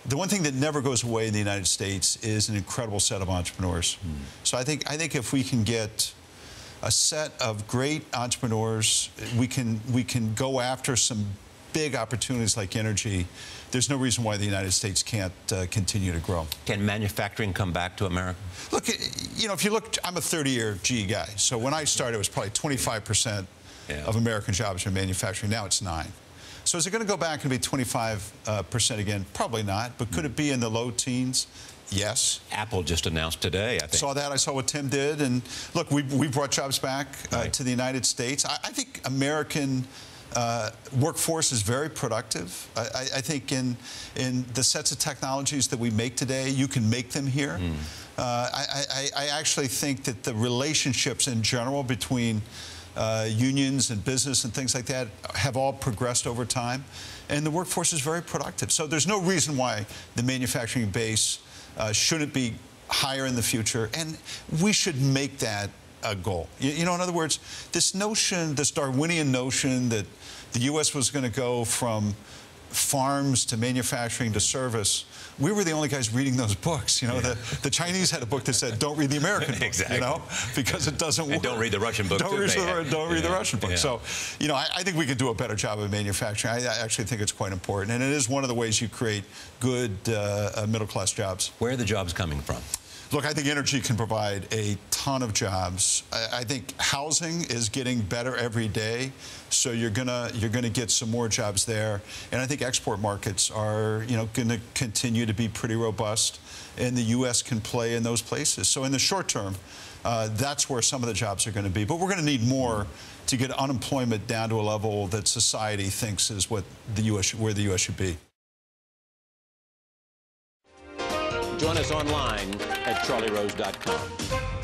the one thing that never goes away in the United States is an incredible set of entrepreneurs. So I think if we can get a set of great entrepreneurs, we can go after some big opportunities like energy. There's no reason why the United States can't continue to grow. Can manufacturing come back to America? Look, you know, if you look, I'm a 30-year GE guy. So when I started, it was probably 25% of American jobs in manufacturing. Now it's 9%. So is it going to go back and be 25% again? Probably not. But could it be in the low teens? Yes. Apple just announced today, I think. Saw that. I saw what Tim did. And look, we brought jobs back to the United States. I think American workforce is very productive. I think in the sets of technologies that we make today, you can make them here. I actually think that the relationships in general between unions and business and things like that have all progressed over time. And the workforce is very productive. So there's no reason why the manufacturing base shouldn't be higher in the future. And we should make that a goal. You know, in other words, this notion, this Darwinian notion that the U.S. was going to go from farms to manufacturing to service, we were the only guys reading those books. You know, the Chinese had a book that said, don't read the American book, exactly. You know, because it doesn't work. And don't read the Russian book. Don't read the Russian book. So, you know, I think we can do a better job of manufacturing. I actually think it's quite important. And it is one of the ways you create good middle-class jobs. Where are the jobs coming from? Look, I think energy can provide a ton of jobs. I think housing is getting better every day, so you're gonna get some more jobs there. And I think export markets are, you know, going to continue to be pretty robust, and the U.S. can play in those places. So in the short term, that's where some of the jobs are going to be. But we're going to need more to get unemployment down to a level that society thinks is what the U.S. where the U.S. should be. Join us online at charlierose.com.